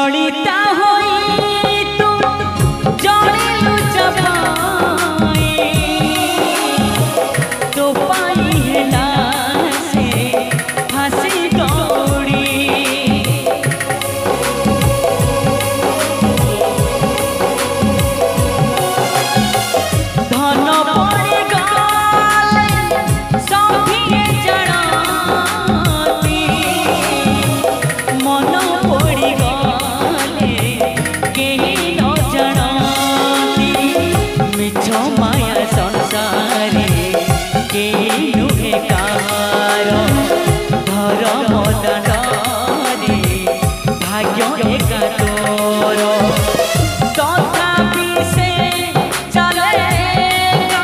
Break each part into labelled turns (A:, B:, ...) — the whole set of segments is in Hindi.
A: ललिता होई तू जड़िलु जबाई तो पाई हेला से फांसी दौड़ी धन पड़े गले सभिए जनाती मन पड़ी गले केही न जनाती मिछ माया संसारे केही नुहे कार धर्म दानरे भाग्य एका तोर तथापि से चलेगा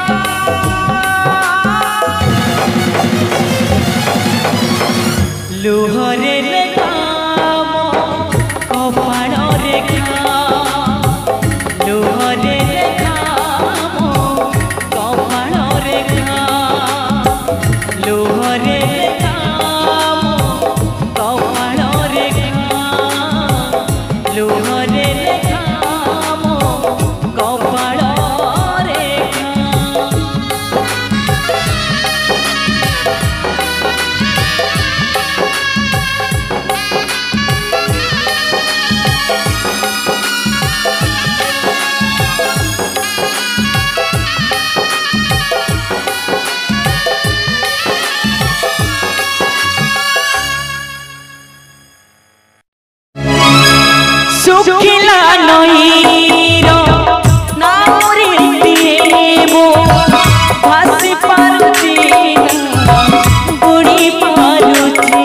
A: लुहरे लेखा कपाड़ रेखा लुहरे लेखा कपाड़ रेखा लुहरे लेखा कपाड़ रेखा लुहरे लेखा कपाड़ रेखा सुखिला नईर नामरे दिए मो भासी पारुची बुड़ी पारुची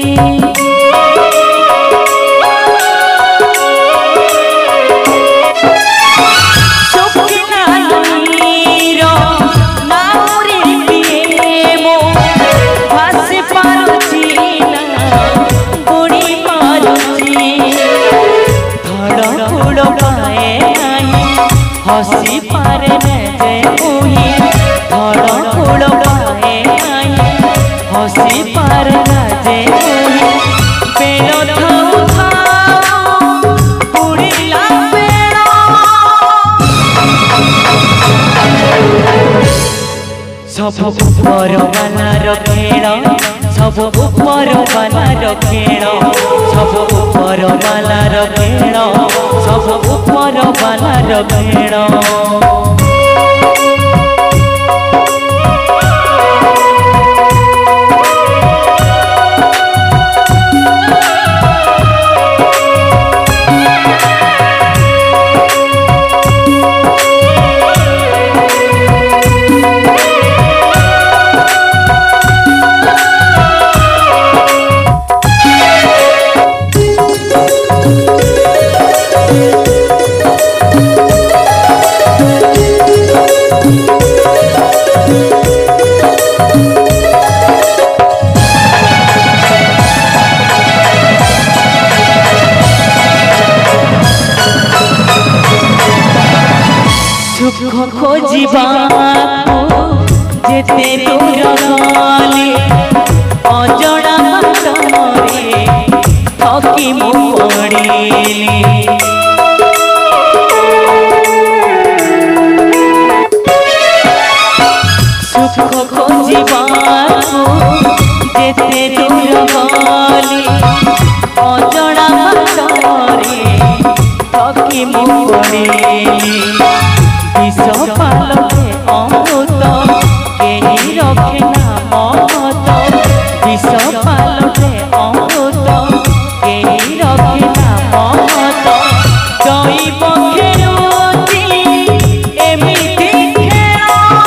A: सुखिला नईर नामरे दिए मो भासी पारुची बुड़ी पारुची धड़ पाए नहीं हसी पारे जे मुही धड़ पाए नहीं हसी पारे जे मुही पेड़ थाऊ थाऊ उड़िला पेड़ सब ऊपर वाला खेल सब ऊपर वाला खेल सब ऊपर वाला खेल सब ऊपर वाला खेल सुख खोजिबा जेते दूर गली अजड़ा बाटरे थकी मु पड़िली सुख खोजिबा जेते दूर गली अजड़ा बाटरे थकी मु पड़िली विष पालके अमृत केही रखे ना महत विष पालके अमृत केही रखे ना महत दैव खेलुची एमिति खेल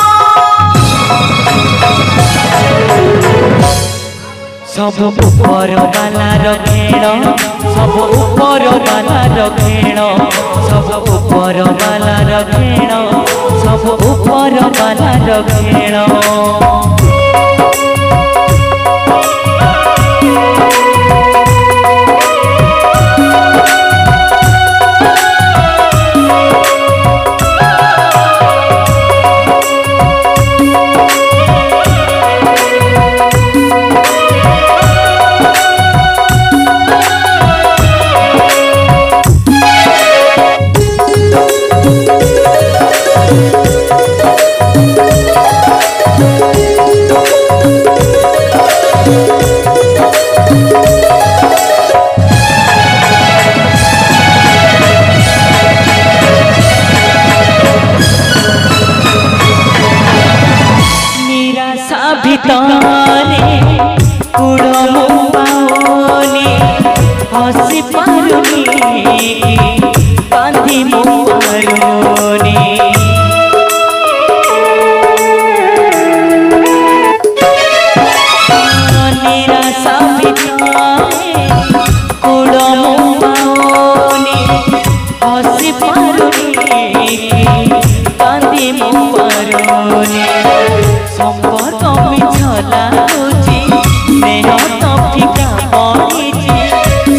A: सब ऊपर वाला खेल सब ऊपर वाला खेल सब ऊपर वाला खेल सब ऊपर वाला खेल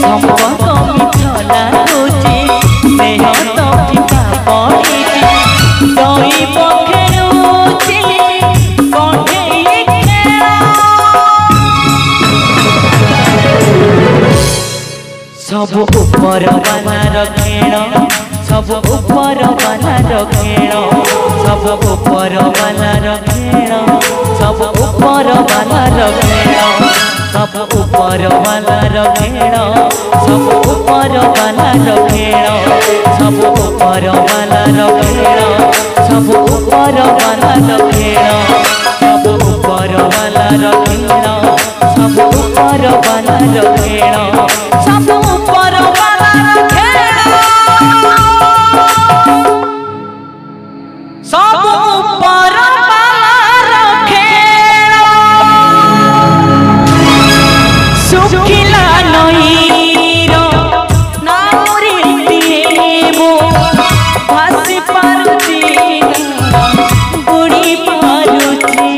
A: সম্পর্ক মিঠ লাগুচি স্নেহ তো ফিকা পড়িছি দৈব খেলুছি কণ্ঠেই খেল ସବୁ ଉପର ବାଲାର ଖେଳ ସବୁ ଉପର ବାଲାର ଖେଳ ସବୁ ଉପର ବାଲାର ଖେଳ ସବୁ ଉପର ବାଲାର ଖେଳ ସବୁ ଉପର ବାଲାର ଖେଳ ସବୁ ଉପର ବାଲାର ଖେଳ ସବୁ ଉପର ବାଲାର ଖେଳ ସବୁ ଉପର ବାଲାର ଖେଳ ସବୁ ଉପର ବାଲାର ଖେଳ ସବୁ ଉପର ବାଲାର ଖେଳ ସବୁ ଉପର ବାଲାର ଖେଳ ସବୁ ଉପର ବାଲାର ଖେଳ ଶୁଖିଲା ନଈର ନାଉରେ ମୁଁ ଭାସି ପାରୁଛି ବୁଡ଼ି ପାରୁଛି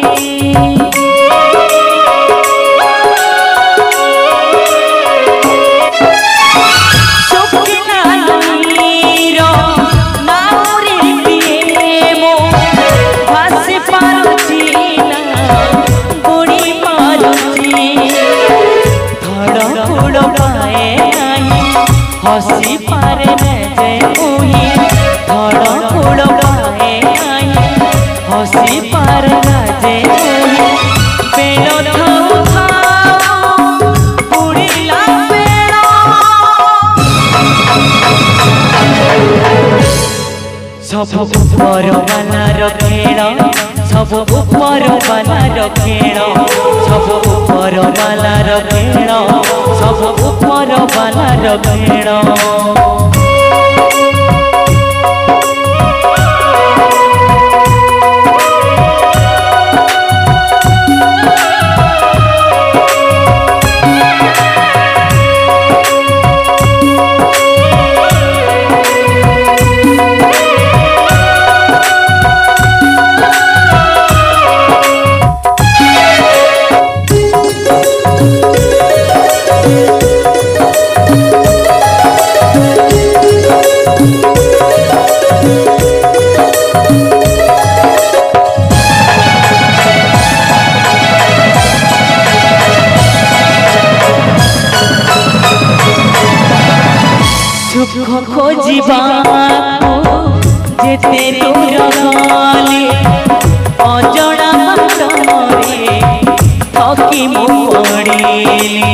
A: हसी पारे जे मुही धड़ फूल पाए नहीं हसी पारे जे मुही बेल थाऊ थाऊ उड़िला बेल सब ऊपर बालार खेल सब ऊपर बालार खेल सब ऊपर बालार खेल सब ऊपर बालार खेल सुख खोजिबाकू जेते दूर गली अजणा बाटरे थकी मु पड़िली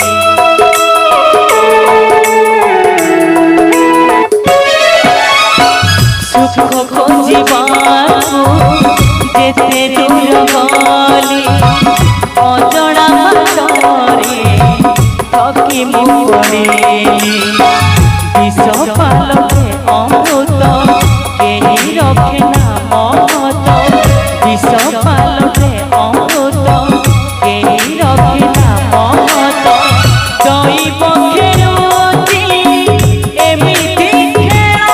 A: सुख खोजिबाकू जेते दूर गली अजणा बाटरे थकी मु पड़िली विष पालके अमृत केही रखे ना महत विष पालके अमृत केही रखे ना महत दैव खेलुची एमिति खेल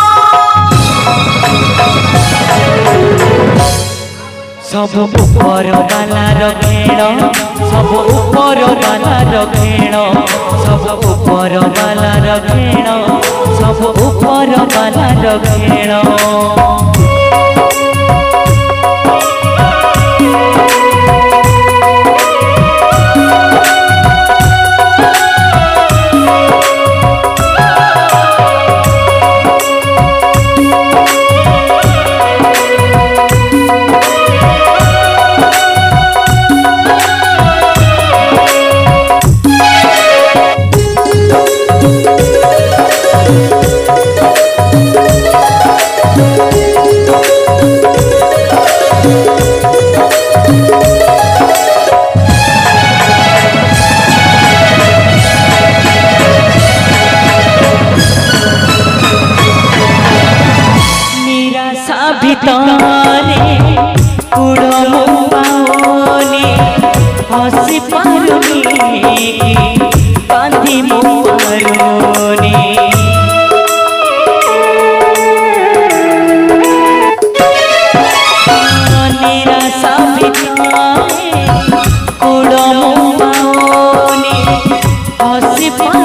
A: सब ऊपर बालार खेल सब ऊपर बालार खेल सब ऊपर बालार खेल सब ऊपर बालार खेल